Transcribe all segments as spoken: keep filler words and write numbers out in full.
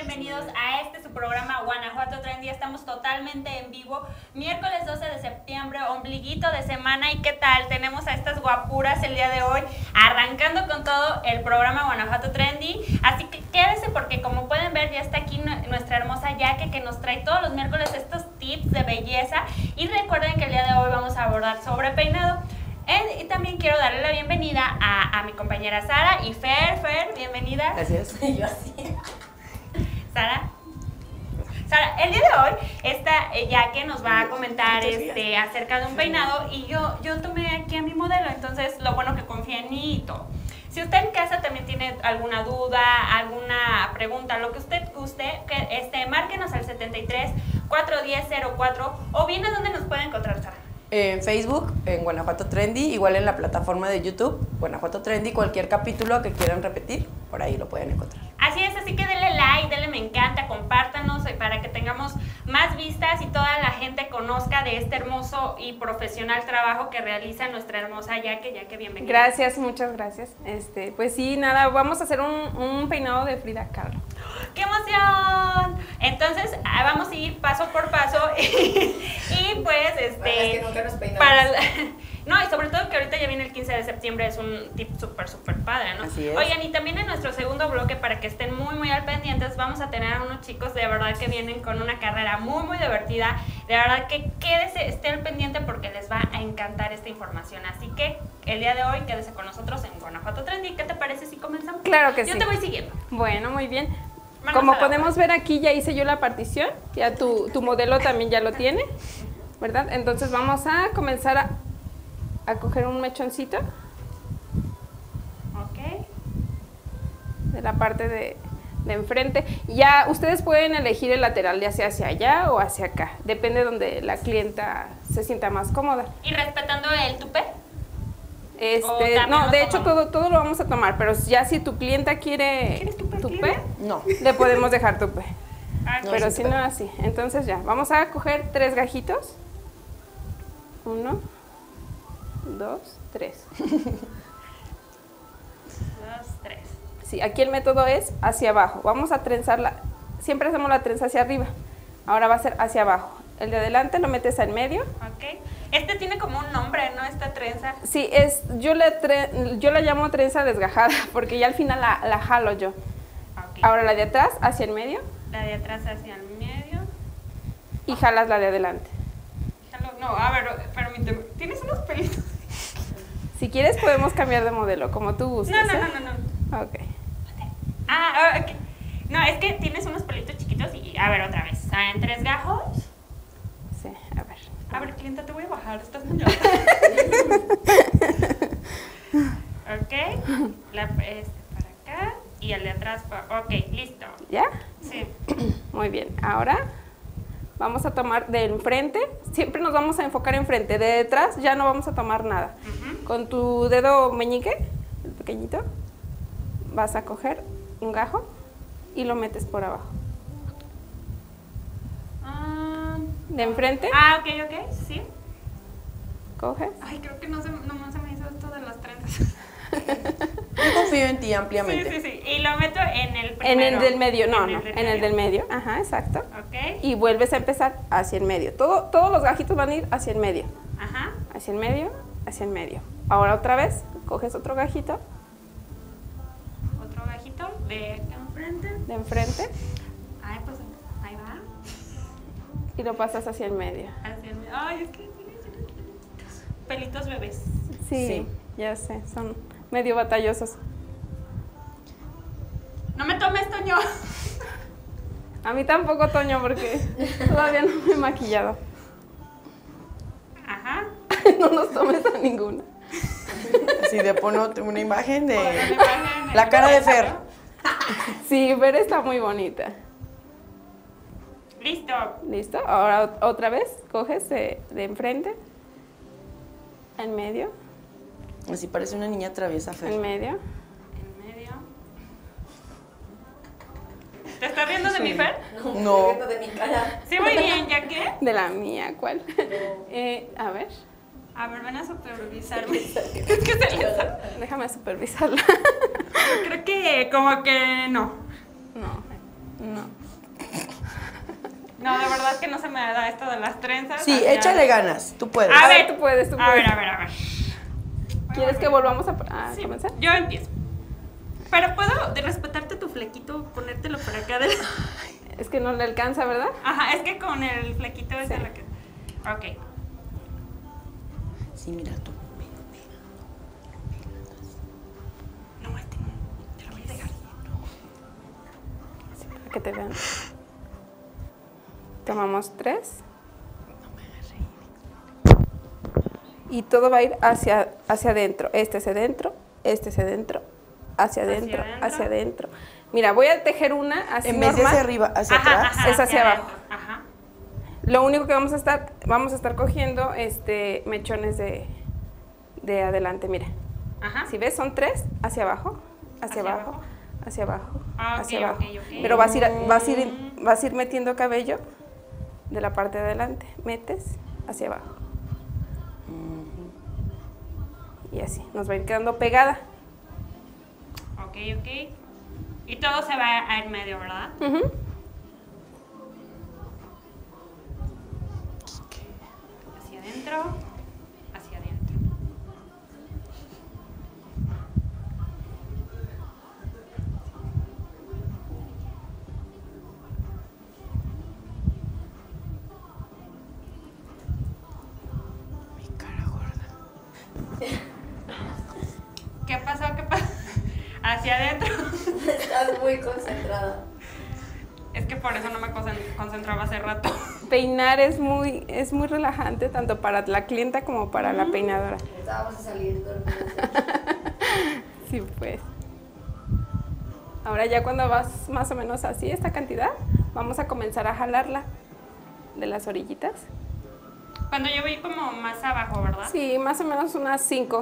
bienvenidos a este su programa Guanajuato Trendy. Estamos totalmente en vivo, miércoles doce de septiembre, ombliguito de semana. ¿Y qué tal? Tenemos a estas guapuras el día de hoy, arrancando con todo el programa Guanajuato Trendy. Así que quédese porque como pueden ver ya está aquí nuestra hermosa Yaque, que nos trae todos los miércoles estos tips de belleza. Y recuerden que el día de hoy vamos a abordar sobre peinado. Y también quiero darle la bienvenida a, a mi compañera Sara y Fer. Fer, bienvenida. Gracias. Yo así. Sara. Sara, el día de hoy, esta Yaque nos va a comentar este, acerca de un peinado y yo, yo tomé aquí a mi modelo, entonces lo bueno que confía en mí y todo. Si usted en casa también tiene alguna duda, alguna pregunta, lo que usted guste, que este, márquenos al setenta y tres, cuatrocientos diez, cero cuatro o bien a dónde nos puede encontrar, Sara. En Facebook, en Guanajuato Trendy, igual en la plataforma de YouTube, Guanajuato Trendy, cualquier capítulo que quieran repetir, por ahí lo pueden encontrar. Así es, así que denle like, denle me encanta, compártanos para que tengamos más vistas y toda la gente conozca de este hermoso y profesional trabajo que realiza nuestra hermosa Yaque. Yaque, bienvenida. Gracias, muchas gracias. Este, pues sí, nada, vamos a hacer un, un peinado de Frida Kahlo. ¡Qué emoción! Entonces, vamos a ir paso por paso y pues, este... Para las que nunca nos peinamos. Para el, no, y sobre todo que ahorita ya viene el quince de septiembre, es un tip súper, súper padre, ¿no? Así es. Oigan, y también en nuestro segundo bloque, para que estén muy, muy al pendientes, vamos a tener a unos chicos de verdad que vienen con una carrera muy, muy divertida. De verdad que quédese, esté al pendiente porque les va a encantar esta información. Así que el día de hoy quédese con nosotros en Guanajuato Trendy. ¿Qué te parece si comenzamos? Claro que Yo sí. Yo te voy siguiendo. Bueno, muy bien. Manos Como a la podemos ver aquí, ya hice yo la partición, ya tu, tu modelo también ya lo tiene, ¿verdad? Entonces vamos a comenzar a, a coger un mechoncito Ok. de la parte de, de enfrente. Ya ustedes pueden elegir el lateral, ya sea hacia allá o hacia acá, depende donde la clienta se sienta más cómoda. ¿Y respetando el tupé? Este, no, de hecho todo, todo lo vamos a tomar, pero ya si tu clienta quiere ¿Quieres tupé, tupé, clienta? No. le podemos dejar tupé. Ah, No, Pero sí, si tupé. no, así. Entonces ya, vamos a coger tres gajitos. Uno, dos, tres. Dos, tres. Sí, aquí el método es hacia abajo. Vamos a trenzarla. Siempre hacemos la trenza hacia arriba. Ahora va a ser hacia abajo. El de adelante lo metes en medio. Ok. Este tiene como un nombre, ¿no? Esta trenza. Sí, es, yo, le tre- yo la llamo trenza desgajada porque ya al final la, la jalo yo. Ok. Ahora la de atrás hacia el medio La de atrás hacia el medio. y jalas la de adelante. Déjalo- No, a ver, permíteme. ¿Tienes unos pelitos? Si quieres podemos cambiar de modelo, como tú gustes. No, no, ¿eh? no, no, no. Ok. Ah, ah, ok. No, es que tienes unos pelitos chiquitos y... A ver, otra vez. Ah, en tres gajos. Sí, a ver. A ver, clienta, te voy a bajar. Estás muy alta. Ok. La, este para acá. Y el de atrás. Pa- ok, listo. ¿Ya? Sí. Muy bien, ahora vamos a tomar de enfrente, siempre nos vamos a enfocar enfrente, de detrás ya no vamos a tomar nada. Ujú. Con tu dedo meñique, el pequeñito, vas a coger un gajo y lo metes por abajo. Ah, De enfrente, ah, ok, ok, sí. coges. Ay, creo que no se, no se me hizo esto de las trenzas. Yo confío en ti Sí, ampliamente. sí, sí. Y lo meto en el primero. En el del medio, no, En no, el del en el medio. del medio, ajá, exacto. Ok. Y vuelves a empezar hacia el medio. Todo, todos los gajitos van a ir hacia el medio, Ajá. hacia el medio, hacia el medio. Ahora otra vez, coges otro gajito Otro gajito de acá enfrente. de enfrente Ay, pues ahí va. y lo pasas hacia el medio. Hacia el- Ay, es que tiene pelitos. Pelitos bebés. Sí, Sí. ya sé, son medio batallosos. No me tomes, Toño. A mí tampoco, Toño, porque todavía no me he maquillado. Ajá. No nos tomes a ninguna. Así de pono una imagen de Ponle la imagen. la cara de Fer. Sí, Ver está muy bonita. Listo. ¿Listo? Ahora ot- otra vez, coges de, de enfrente, en medio, Así parece una niña traviesa, en Fer. medio. En medio. ¿Te estás riendo de mi Fer? No, No. estoy viendo de mi cara. Sí, muy bien, ¿ya qué? De la mía, ¿cuál? Eh, a ver, A ver, ven a supervisarme. Es que se les... déjame supervisarla. Creo que como que no. No. No. No, de verdad que no se me da esto de las trenzas. Sí, hacia- échale ganas, tú puedes. A A ver, ver, tú puedes, tú A puedes. ver, a ver, a ver. ¿Quieres que volvamos a, a Sí, comenzar? yo empiezo. Pero puedo de respetarte tu flequito, ponértelo por acá del... Es que no le alcanza, ¿verdad? Ajá, es que con el flequito es Sí. de la que... Ok. Sí, mira tú. No, este no. Te lo voy a dejar. Para que te vean. Tomamos tres. Y todo va a ir hacia, hacia adentro. Este hacia adentro, este hacia adentro, hacia adentro, adentro. hacia adentro. Mira, voy a tejer una así En vez de normal. hacia arriba, hacia Ajá, atrás. ajá, Es hacia abajo. adentro. Ajá. Lo único que vamos a estar, vamos a estar cogiendo este mechones de, de adelante, mira. Ajá. Si ves, son tres, hacia abajo, hacia, Hacia abajo, abajo. hacia abajo, Ah, ok, hacia ok, abajo. ok. Pero vas a, ir, vas, a ir, vas a ir metiendo cabello de la parte de adelante. Metes hacia abajo. Y así, nos va a ir quedando pegada. Ok, ok. Y todo se va a en medio, ¿verdad? Ujú. Hacia adentro, hacia adentro. Mi cara gorda. ¿Qué pasó? ¿Qué pasó? Hacia adentro. Estás muy concentrada. Es que por eso no me concent- concentraba hace rato. Peinar es muy, es muy relajante, tanto para la clienta como para la peinadora. Estábamos a salir dormidos. Sí, pues. Ahora ya cuando vas más o menos así, esta cantidad, vamos a comenzar a jalarla de las orillitas. Cuando yo vi como más abajo, ¿verdad? Sí, más o menos unas cinco,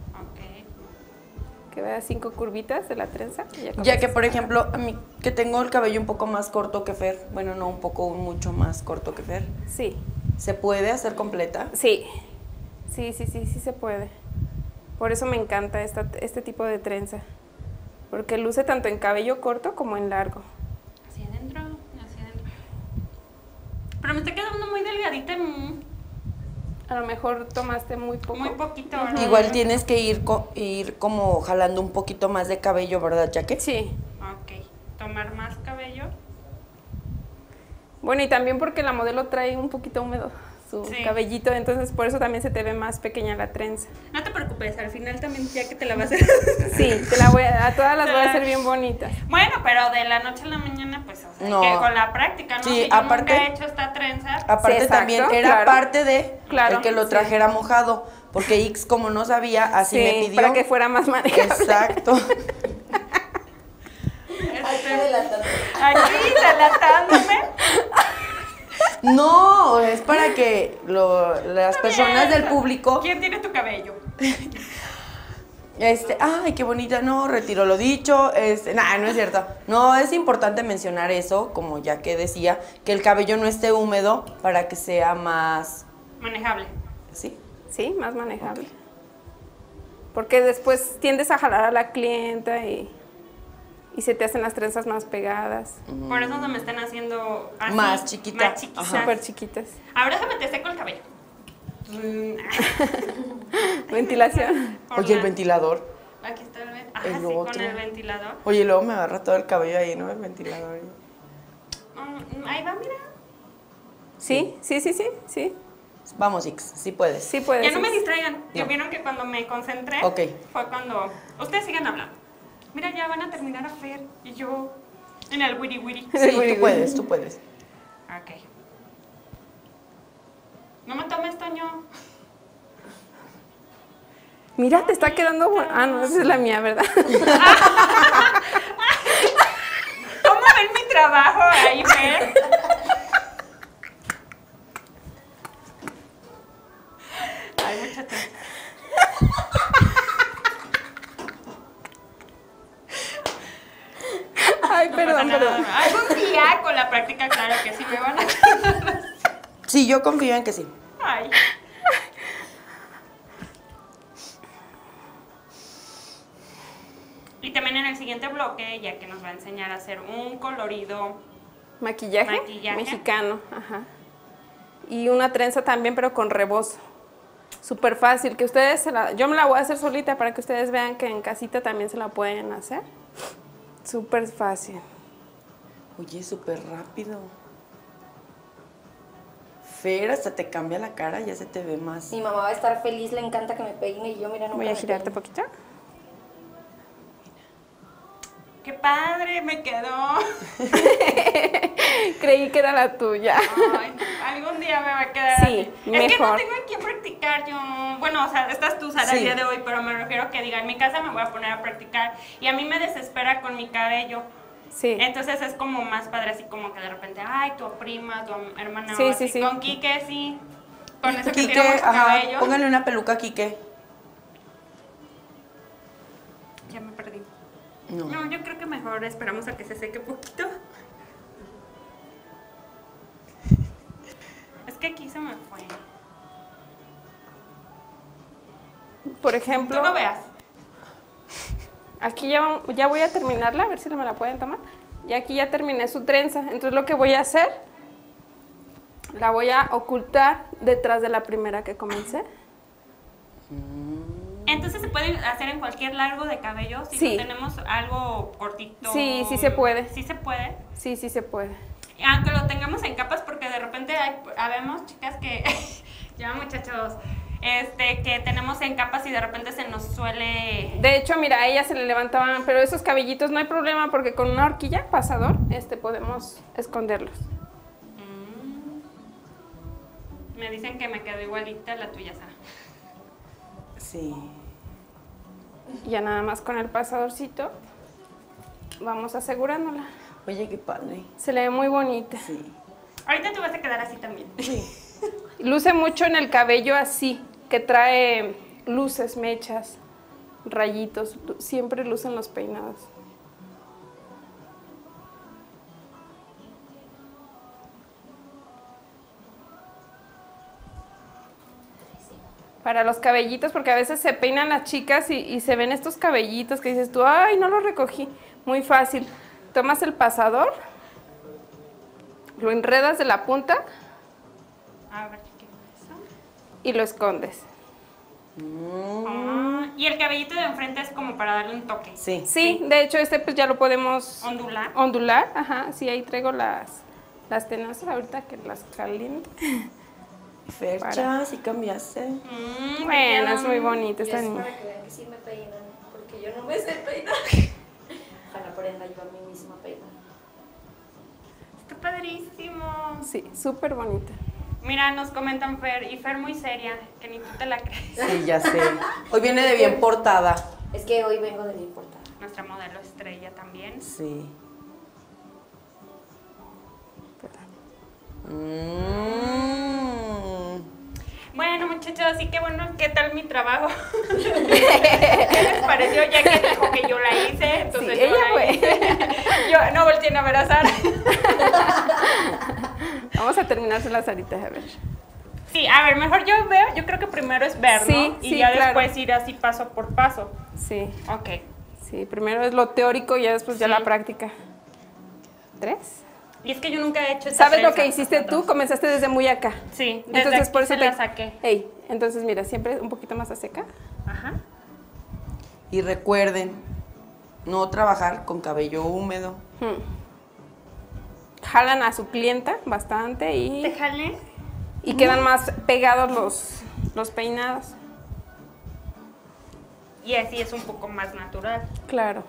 Ok. que veas cinco curvitas de la trenza. y Ya comienzas que, por a ejemplo, a mí que tengo el cabello un poco más corto que Fer, bueno, no un poco, mucho más corto que Fer, jalar. Sí, ¿se puede hacer completa? sí, sí, sí, sí, sí se puede. Por eso me encanta esta, este tipo de trenza, porque luce tanto en cabello corto como en largo. Hacia adentro, hacia adentro. Pero me está quedando muy delgadita. mm, A lo mejor tomaste muy poco. Muy poquito, ¿verdad? Igual tienes que ir, co- ir como jalando un poquito más de cabello, ¿verdad, Jaque? Sí. Ok. Tomar más cabello. Bueno, y también porque la modelo trae un poquito húmedo su Sí. cabellito, entonces por eso también se te ve más pequeña la trenza. No te preocupes, al final también ya que te la vas a hacer. Sí, te la voy a, a todas las voy a hacer bien bonitas. Bueno, pero de la noche a la mañana, pues, o sea, No. que con la práctica, ¿no? Sí, Si yo aparte- nunca he hecho esta trenza. Aparte Sí, exacto, también era claro. parte de Claro, el que lo sí. trajera mojado, porque Ix como no sabía, así Sí, me pidió. para que fuera más manejable. Exacto. Aquí adelantando. Aquí, delatándome. No, es para que lo- las personas del público, ¿Quién tiene tu cabello? este, ay, qué bonita, no, retiro lo dicho, este, nah, no es cierto. No, es importante mencionar eso, como ya que decía, que el cabello no esté húmedo para que sea más, Manejable. ¿sí? Sí, más manejable. Porque después tiendes a jalar a la clienta y, y se te hacen las trenzas más pegadas, Por eso se me están haciendo así, Más chiquita. Más chiquitas. Ajá. súper chiquitas. Ahora déjame te seco el cabello. Ventilación. Por Oye, el la- ventilador. Aquí está el ventilador. El Ah, sí, otro. con el ventilador. Oye, luego me agarra todo el cabello ahí, ¿no? El ventilador. Mm, ahí va, mira. Sí, sí, sí, sí, sí. Vamos, Ix, sí puedes. Sí puedes. Ya no me distraigan. Ya No. vieron que cuando me concentré Ok. fue cuando... Ustedes sigan hablando. Mira, ya van a terminar a Fer y yo en el wiri wiri. Sí, tú puedes, tú puedes. Ok. No me tomes, Toño. Mira, te está quedando bueno. Ah, no, esa es la mía, ¿verdad? ¿Cómo ven mi trabajo ahí, Fer? Ay, muchachos. Ay, No perdón, pasa nada. perdón. Algún día con la práctica, claro que sí me van a... Sí, yo confío en que sí. Ay. Y también en el siguiente bloque, ya que nos va a enseñar a hacer un colorido Maquillaje, Maquillaje. mexicano, ajá. Y una trenza también, pero con rebozo. Súper fácil, que ustedes se la... Yo me la voy a hacer solita para que ustedes vean que en casita también se la pueden hacer. Súper fácil. Oye, súper rápido. Fer, hasta te cambia la cara, ya se te ve más. Mi mamá va a estar feliz, le encanta que me peine y yo, mira, no Voy a girarte un poquito. ¡Qué padre! Me quedó. Creí que era la tuya. Ay, algún día me va a quedar Sí, así. Es que no mejor. tengo en quién practicar yo. Bueno, o sea, estás tú, Sara, Sí. el día de hoy, pero me refiero a que diga, en mi casa me voy a poner a practicar. Y a mí me desespera con mi cabello. Sí. Entonces es como más padre, así como que de repente, ay, tu prima, tu hermana. Sí, o sí, así. sí. Con Quique, sí. Con eso que Quique, tiene mucho ajá, cabello. póngale una peluca a Quique. Ya me perdí. No. No, yo creo que mejor esperamos a que se seque poquito. Es que aquí se me fue. Por Tú ejemplo, no veas. aquí ya, ya voy a terminarla, a ver si me la pueden tomar. Y aquí ya terminé su trenza. Entonces lo que voy a hacer, la voy a ocultar detrás de la primera que comencé. Entonces se puede hacer en cualquier largo de cabello si Sí. no tenemos algo cortito. Sí, sí se puede. Sí se puede. Sí, sí se puede. Aunque lo tengamos en capas, porque de repente hay, habemos chicas que, ya muchachos, este, que tenemos en capas y de repente se nos suele... De hecho, mira, a ella se le levantaban, pero esos cabellitos no hay problema porque con una horquilla, pasador, este, podemos esconderlos. Mm. Me dicen que me quedó igualita la tuya, Sara. Sí. Y ya nada más con el pasadorcito vamos asegurándola. Oye, qué padre. Se le ve muy bonita. Sí. Ahorita te vas a quedar así también. Sí. Luce mucho en el cabello así, que trae luces, mechas, rayitos. lu- Siempre lucen los peinados. Para los cabellitos, porque a veces se peinan las chicas y, y se ven estos cabellitos que dices tú, ay, no los recogí. Muy fácil. Tomas el pasador, lo enredas de la punta A ver, ¿qué es eso? y lo escondes. Ah, y el cabellito de enfrente es como para darle un toque. Sí. Sí, de hecho este pues ya lo podemos Ondular. ondular. Ajá, sí, ahí traigo las, las tenazas ahorita que las caliento. Fercha, sí cambiaste. Mm, me Bueno, queda es muy un- bonita Y esta es niña. para que vean que sí me peinan, porque yo no me sé peinar. Ojalá aprenda yo a mí misma a peinar. Está padrísimo. Sí, súper bonita. Mira, nos comentan Fer, y Fer muy seria, que ni tú te la crees. Sí, ya sé. Hoy viene de bien portada. Es que hoy vengo de bien portada. Nuestra modelo estrella también. Sí. Mm. Bueno, muchachos, así que bueno, ¿qué tal mi trabajo? ¿Qué les pareció? Ya que dijo que yo la hice, entonces Sí, yo ella la fue. hice. Yo no volteen a ver a Sara. Vamos a terminárselas ahorita, a ver. Sí, a ver, mejor yo veo, yo creo que primero es ver, Sí, ¿no? Y sí, ya claro. después ir así paso por paso. Sí, Ok. sí, primero es lo teórico y ya después ya Sí. la práctica. ¿Tres? Y es que yo nunca he hecho esta ¿Sabes lo trenza. que hiciste tú? Comenzaste desde muy acá. Sí, desde Entonces aquí por eso se te la saqué. Ey, entonces mira, siempre un poquito más a seca. Ajá. Y recuerden, no trabajar con cabello húmedo. Hmm. Jalan a su clienta bastante y, Déjale. y quedan más pegados los, los peinados. Y así es un poco más natural. Claro.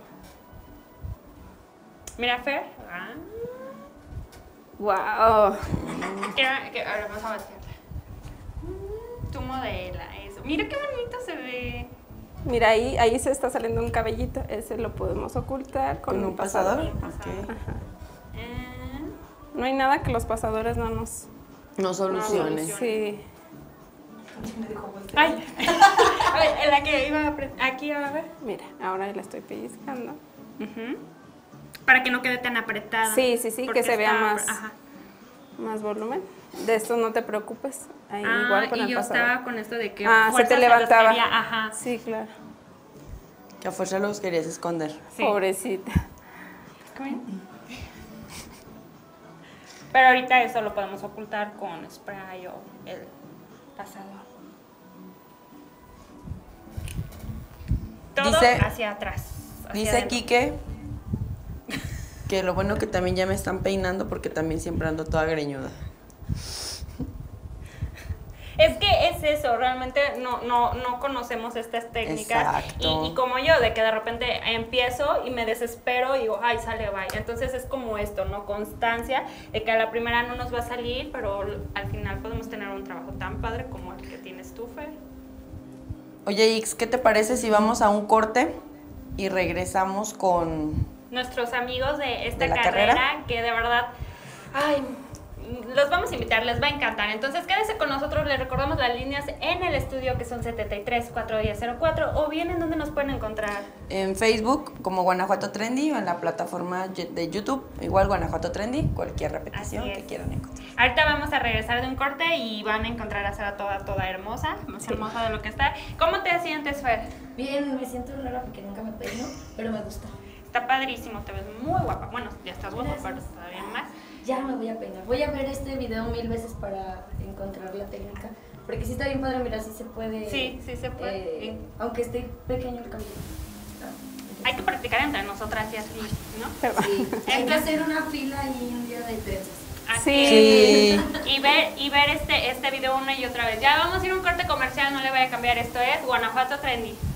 Mira, Fer. Ah. Wow. Que, que, ahora vamos a vaciarla. Mm, Tu modela, eso. Mira qué bonito se ve. Mira, ahí, ahí se está saliendo un cabellito. Ese lo podemos ocultar con, ¿Con un pasador? Un pasador. Ok. Eh, No hay nada que los pasadores no nos... No soluciones. Sí. Ay. Ay, en la que iba a pre- aquí a ver. Mira, ahora la estoy pellizcando. Ujú. Para que no quede tan apretada. Sí, sí, sí, Porque que se vea está- más. Ajá. Más volumen. De esto no te preocupes. Ahí Ah, igual con y el yo pasador. estaba con esto de que Ah, se fuerza te los levantaba. quería- Ajá. Sí, claro. Que a fuerza los querías esconder. Sí. Pobrecita. ¿Cómo? Pero ahorita eso lo podemos ocultar con spray o el pasador. Todo Dice- hacia atrás. hacia Dice adentro. Quique que lo bueno que también ya me están peinando porque también siempre ando toda greñuda. Es que es eso, realmente no, no, no conocemos estas técnicas. Exacto. Y, y como yo, de que de repente empiezo y me desespero y digo, ay, sale, bye. Entonces es como esto, ¿no? Constancia, de que a la primera no nos va a salir, pero al final podemos tener un trabajo tan padre como el que tienes tú, Fer. Oye, Ix, ¿qué te parece si vamos a un corte y regresamos con... Nuestros amigos de esta ¿De la carrera, carrera? que de verdad, ay, los vamos a invitar, les va a encantar. Entonces quédese con nosotros, les recordamos las líneas en el estudio que son setenta y tres, cuatrocientos diez, cero cuatro, o bien en donde nos pueden encontrar. en Facebook como Guanajuato Trendy o en la plataforma de YouTube, igual Guanajuato Trendy, cualquier repetición Así que es. quieran encontrar. Ahorita vamos a regresar de un corte y van a encontrar a Sara toda, toda hermosa, más hermosa de lo que está. ¿Cómo te sientes, Fer? Bien, me siento rara porque nunca me peino, pero me gusta. Está padrísimo, te ves muy guapa. Bueno, ya estás guapa, Gracias. pero todavía más. Ya me voy a peinar. Voy a ver este video mil veces para encontrar la técnica. Porque sí está bien padre, mira, sí se puede. Sí, sí se puede, eh, sí. Aunque esté pequeño el cabello. Hay que practicar entre nosotras y así, ¿no? Pero- Sí, hay que Entonces- hacer una fila y un día de trenzas. Así Sí. es. Y ver, y ver este, este video una y otra vez. Ya vamos a ir a un corte comercial, no le vaya a cambiar. Esto es Guanajuato Trendy.